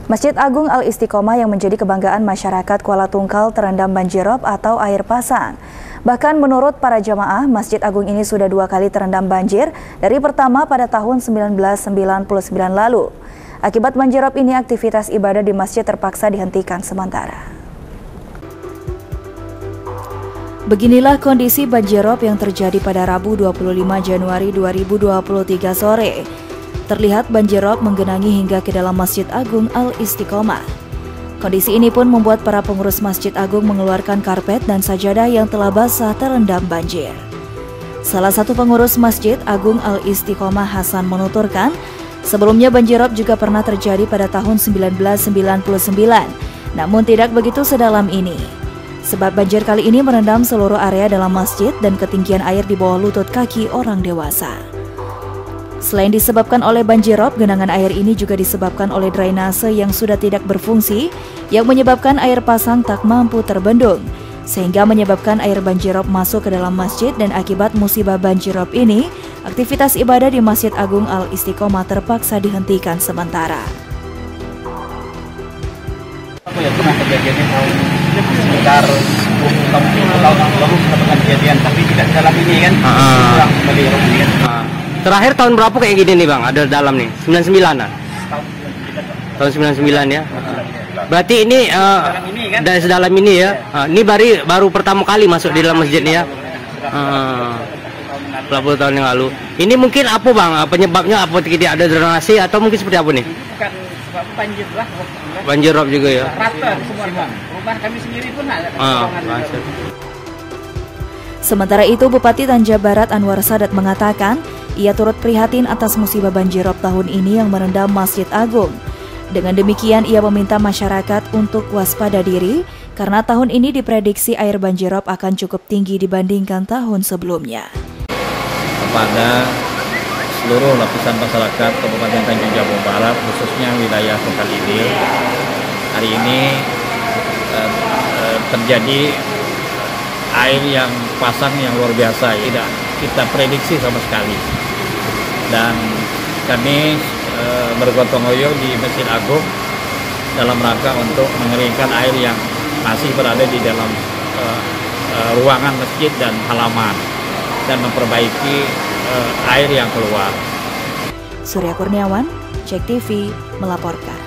Masjid Agung Al-Istiqomah yang menjadi kebanggaan masyarakat Kuala Tungkal terendam banjirop atau air pasang. Bahkan menurut para jamaah, Masjid Agung ini sudah 2 kali terendam banjir dari pertama pada tahun 1999 lalu. Akibat banjirop ini, aktivitas ibadah di masjid terpaksa dihentikan sementara. Beginilah kondisi banjirop yang terjadi pada Rabu 25 Januari 2023 sore. Terlihat banjirop menggenangi hingga ke dalam Masjid Agung Al-Istiqomah. Kondisi ini pun membuat para pengurus Masjid Agung mengeluarkan karpet dan sajadah yang telah basah terendam banjir. Salah satu pengurus Masjid Agung Al-Istiqomah, Hasan, menuturkan, sebelumnya banjirop juga pernah terjadi pada tahun 1999, namun tidak begitu sedalam ini. Sebab banjir kali ini merendam seluruh area dalam masjid dan ketinggian air di bawah lutut kaki orang dewasa. Selain disebabkan oleh banjirop, genangan air ini juga disebabkan oleh drainase yang sudah tidak berfungsi, yang menyebabkan air pasang tak mampu terbendung, sehingga menyebabkan air banjirop masuk ke dalam masjid. Dan akibat musibah banjirop ini, aktivitas ibadah di Masjid Agung Al-Istiqomah terpaksa dihentikan sementara. Aku ya pernah kejadiannya tahun sekitar 10 tahun lalu pernah kejadian, tapi tidak dalam ini kan, kurang kembali ini kan. Terakhir tahun berapa kayak gini nih Bang, ada dalam nih? 99-an? Tahun 99 ya? Berarti ini dari sedalam ini ya? Ini baru pertama kali masuk di dalam masjid nih ya? 80 tahun yang lalu. Ini mungkin apa Bang, penyebabnya apa? Tidak ada drainase atau mungkin seperti apa nih? Bukan sebab banjir lah. Banjirop juga ya? Rata semua Bang. Rumah kami sendiri pun ada. Sementara itu, Bupati Tanja Barat Anwar Sadat mengatakan, ia turut prihatin atas musibah banjirop tahun ini yang merendam Masjid Agung. Dengan demikian, ia meminta masyarakat untuk waspada diri karena tahun ini diprediksi air banjirop akan cukup tinggi dibandingkan tahun sebelumnya. Kepada seluruh lapisan masyarakat Kabupaten Tanjung Jabung Barat, khususnya wilayah Tungkal Idil, hari ini terjadi air yang pasang yang luar biasa, tidak kita prediksi sama sekali. Dan kami bergotong royong di Masjid Agung dalam rangka untuk mengeringkan air yang masih berada di dalam ruangan masjid dan halaman, dan memperbaiki air yang keluar. Surya Kurniawan, JEK TV melaporkan.